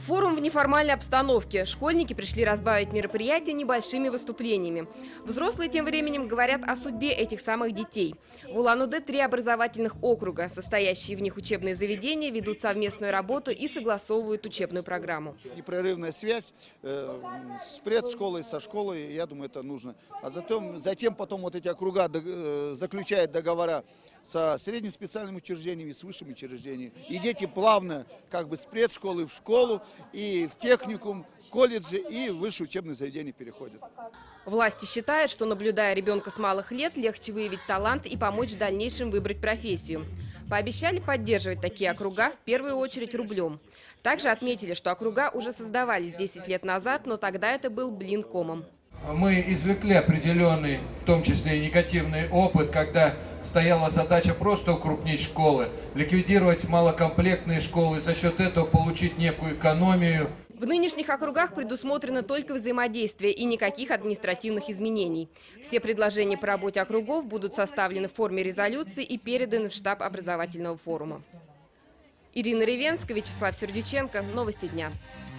Форум в неформальной обстановке. Школьники пришли разбавить мероприятие небольшими выступлениями. Взрослые тем временем говорят о судьбе этих самых детей. В Улан-Удэ 3 образовательных округа. Состоящие в них учебные заведения ведут совместную работу и согласовывают учебную программу. Непрерывная связь с предшколой, со школой, я думаю, это нужно. А затем потом вот эти округа заключают договора со средним специальным учреждениями, с высшими учреждениями. И дети плавно как бы с предшколы в школу, и в техникум, колледжи и в высшее учебное заведение переходят. Власти считают, что, наблюдая ребенка с малых лет, легче выявить талант и помочь в дальнейшем выбрать профессию. Пообещали поддерживать такие округа в первую очередь рублем. Также отметили, что округа уже создавались 10 лет назад, но тогда это был блин комом. Мы извлекли определенный, в том числе и негативный опыт, когда стояла задача просто укрупнить школы, ликвидировать малокомплектные школы, за счет этого получить некую экономию. В нынешних округах предусмотрено только взаимодействие и никаких административных изменений. Все предложения по работе округов будут составлены в форме резолюции и переданы в штаб образовательного форума. Ирина Ревенская, Вячеслав Сердюченко. Новости дня.